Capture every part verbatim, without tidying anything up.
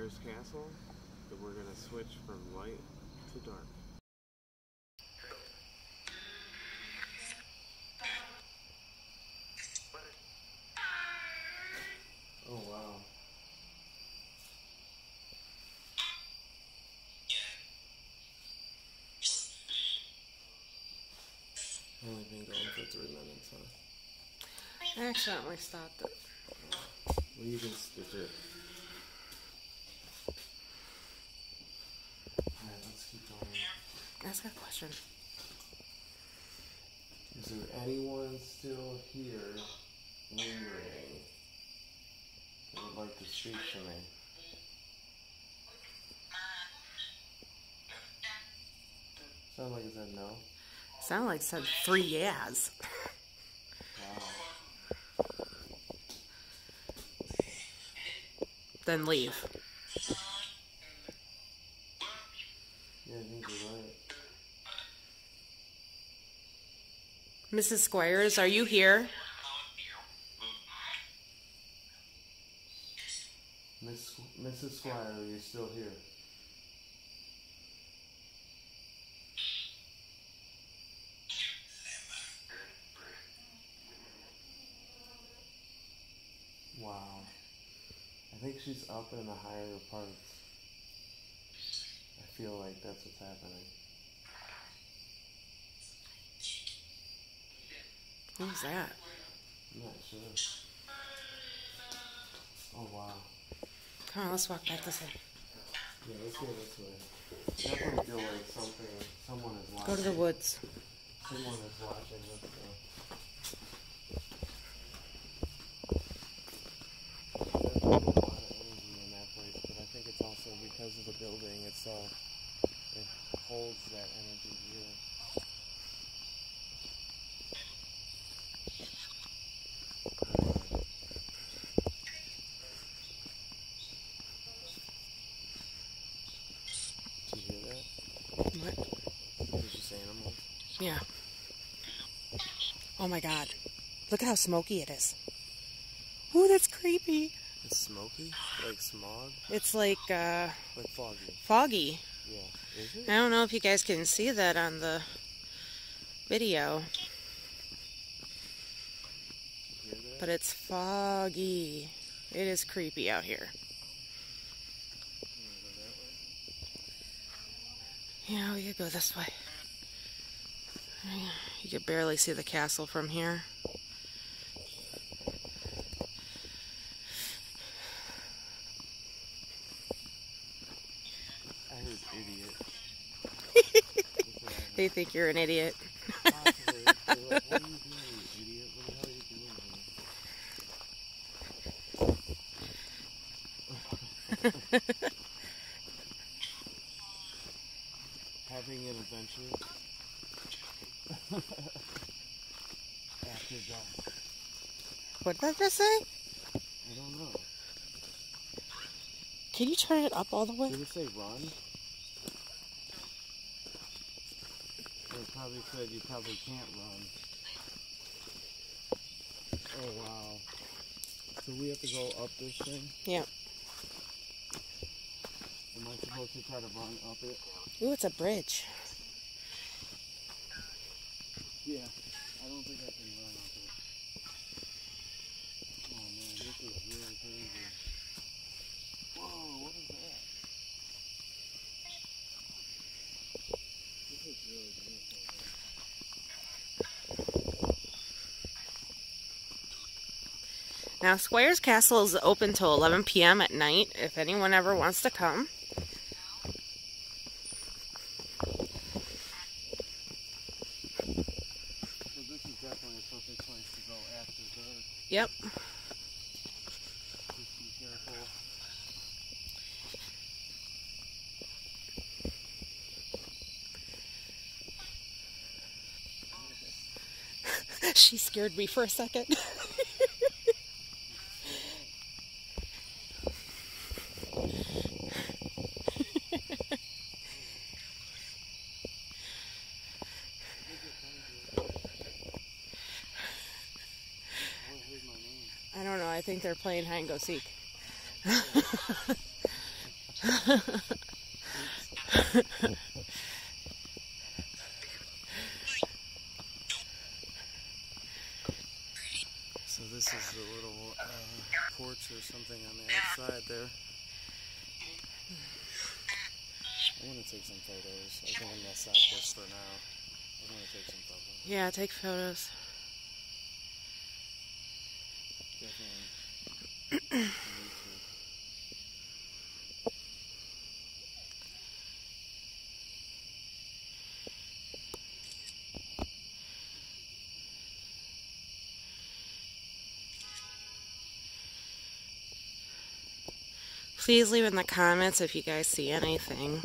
Squires Castle, and we're going to switch from light to dark. Oh wow. Only been going for three minutes, huh? I accidentally stopped it. Well, you can stitch it. Alright, let's keep going. Ask a question. Is there anyone still here lingering that would like to speak to me? Sound like it said no? Sounded like it said three yeahs. Wow. Then leave. Yeah, I think you're right. Missus Squires, are you here? Miss, Missus Squire, are you still here? Wow. I think she's up in the higher parts. I feel like that's what's happening. Who's that? I'm not sure. Oh wow. Come on, let's walk back this way. Yeah, let's go this way. I definitely feel like something, someone is watching. Go to the woods. Someone is watching. Let's go. There's a lot of energy in that place, but I think it's also because of the building itself. It holds that energy here. Did you hear that? What? It was just animals. Yeah. Oh my god. Look at how smoky it is. Ooh, that's creepy. It's smoky? Like smog? It's like, uh... Like foggy. foggy. Yeah. Is it? I don't know if you guys can see that on the video. Did you hear that? But it's foggy. It is creepy out here. Yeah, we could go this way. You could barely see the castle from here. I heard idiot. They think you're an idiot. Possibly. They're like, what are you doing, you idiot? What the hell are you doing here? Having an adventure after dark. What did I just say? I don't know. Can you turn it up all the way? Did it say run? Or it probably said you probably can't run. Oh wow. So we have to go up this thing? Yeah. Am I supposed to try to run up it? Ooh, it's a bridge. Yeah. I don't think I can run up it. Oh man, this is really crazy. Whoa, what is that? This is really beautiful, man. Now, Squires Castle is open till eleven p m at night, if anyone ever wants to come. So this is definitely a perfect place to go after dark. Yep. Just be careful. She scared me for a second. I don't know. I think they're playing hide and go seek. So this is the little uh, porch or something on the outside there. I'm going to take some photos. I think I'm going to stop this for now. I'm going to take some photos. Yeah, take photos. Definitely. Please leave in the comments if you guys see anything.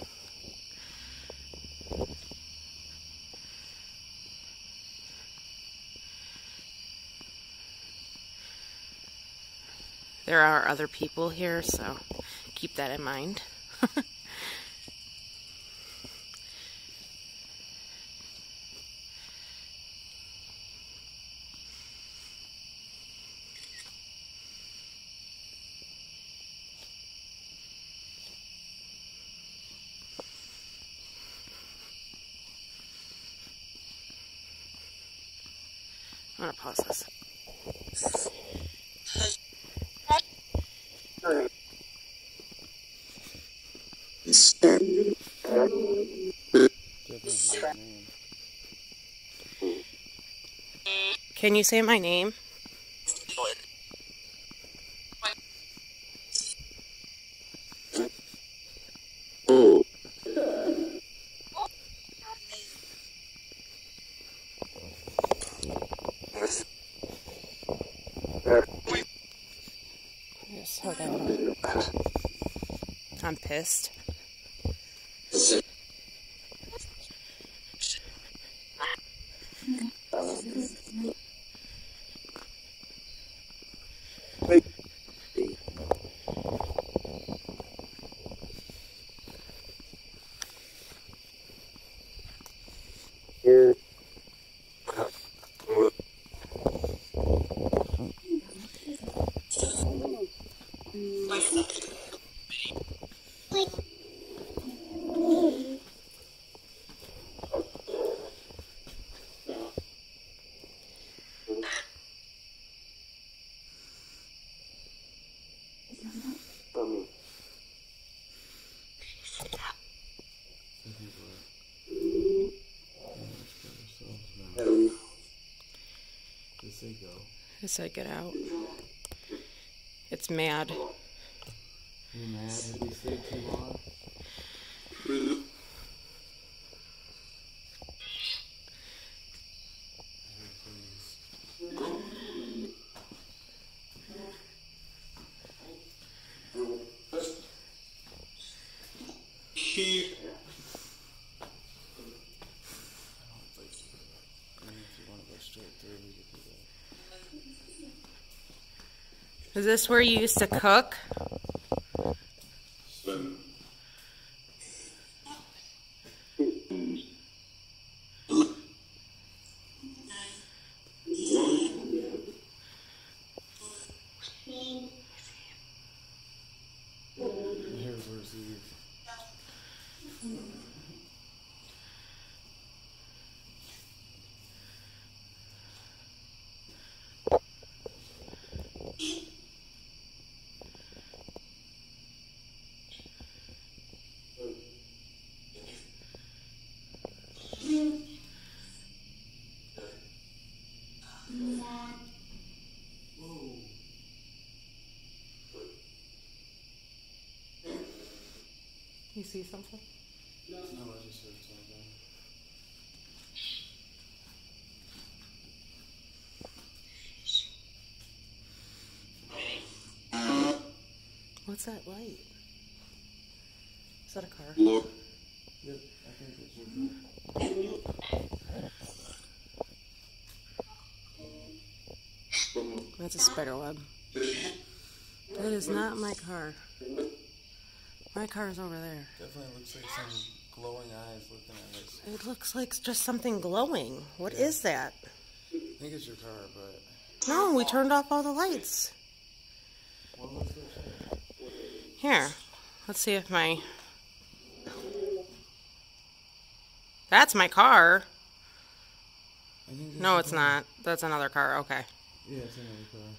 There are other people here, so keep that in mind. I'm gonna pause this. Can you say my name? Yes, hold on. I'm pissed. Say go. I said get out. It's mad. You mad? Did we stay too long? Keep. Is this where you used to cook? Here, where's Eve? You see something? No, I just heard something. What's that light? Is that a car? Look. Yep, I think it's your car. That's a spider web. That is not my car. My car is over there. Definitely looks like some glowing eyes looking at us. It looks like just something glowing. What Yeah. is that? I think it's your car, but... No, we turned off all the lights. What was it? Here. Let's see if my... That's my car. I think that's No, the it's car. not. That's another car. Okay. Yeah, it's another car.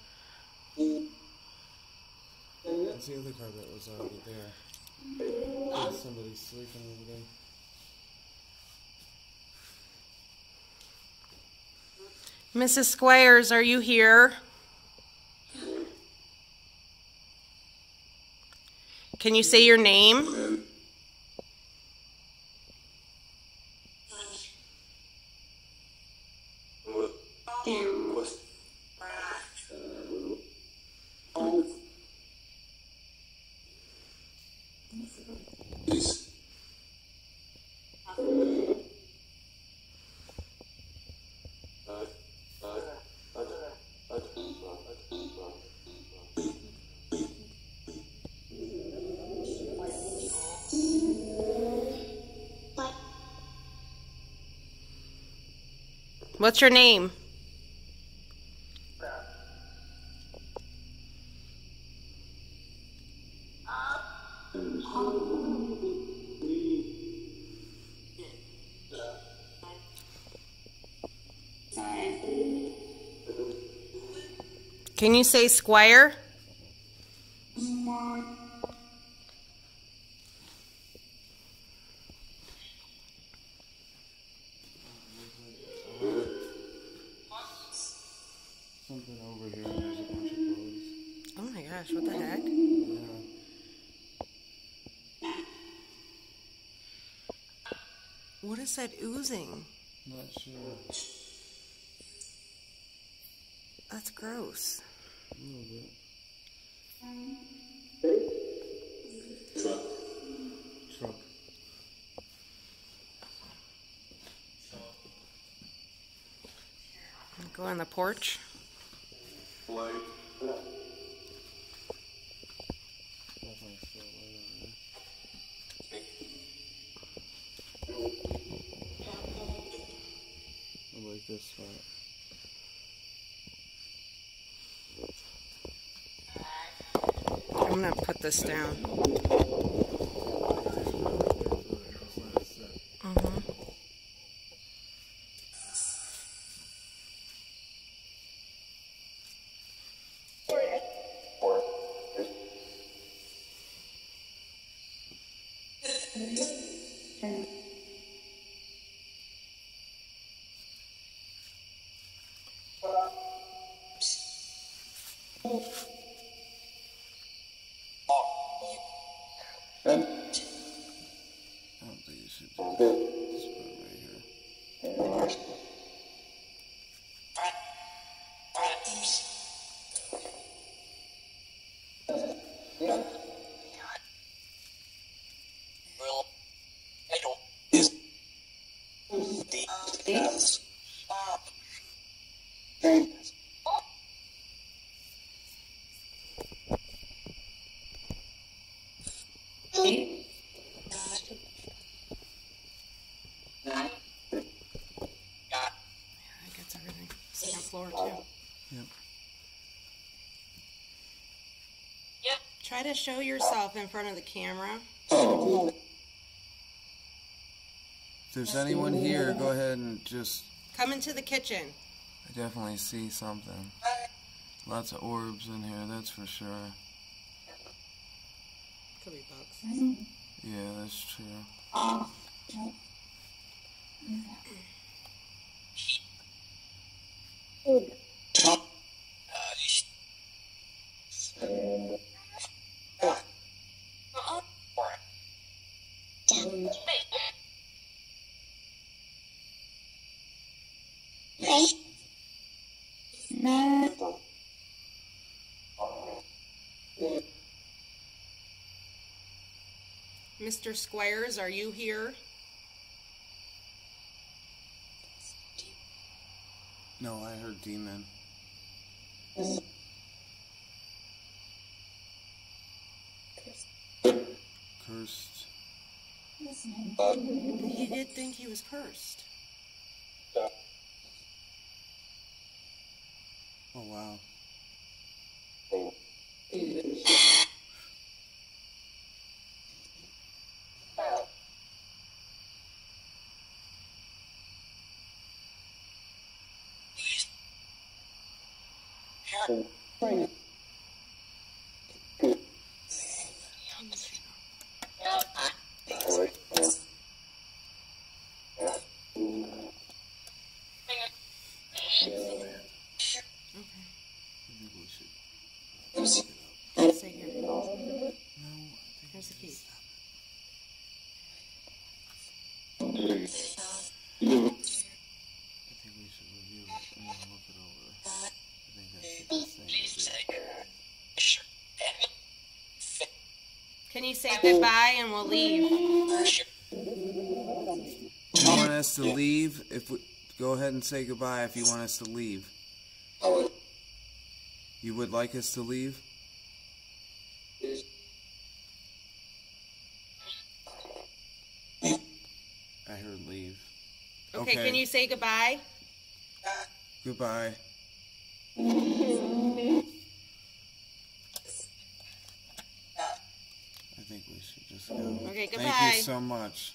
That's the other car that was already there. There's somebody sleeping over there. Missus Squires, are you here? Can you say your name? What's your name? Can you say Squire? Something over here and there's a bunch of bugs. Oh my gosh, what the heck? Yeah. What is that oozing? Not sure. That's gross. A little bit. Truck. Truck. Go on the porch. Light. Definitely still light over there. I like this spot. I'm gonna put this down. Mm-hmm. I don't think you should do that. Just put it right here. That gets everything. Second floor too. Yep. Try to show yourself in front of the camera. If there's anyone here, go ahead and just... Come into the kitchen. I definitely see something. Lots of orbs in here, that's for sure. Could be bugs. Yeah, that's true. Mister Squires, are you here? No, I heard demon. Cursed. He did think he was cursed. Oh, wow. Stay here. Here's the key. I think we should review it and then look it over. I think that's the best thing to do. Can you say goodbye and we'll leave? You want us to leave? If we go ahead and say goodbye if you want us to leave. You would like us to leave? I heard leave. Okay, okay. Can you say goodbye? Goodbye. I think we should just go. Okay, goodbye. Thank you so much.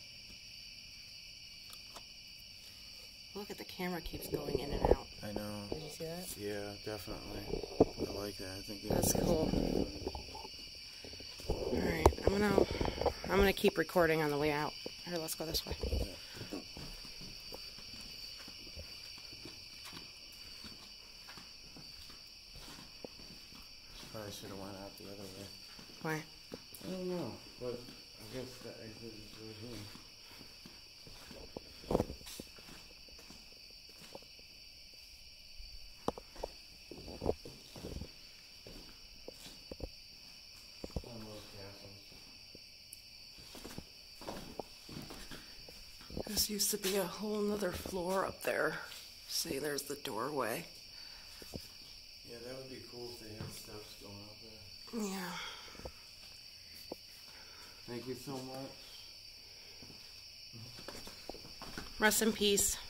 Look at the camera keeps going in and out. I know. Did you see that? Yeah, definitely. I like that. I think it that's cool. All right, I'm gonna I'm gonna keep recording on the way out. Here, let's go this way. Probably should have went out the other way. Why? I don't know, but I guess the exit is right here. I love castles. This used to be a whole nother floor up there. See, there's the doorway. Yeah, that would be cool if they had steps going up there. Yeah. Thank you so much. Rest in peace.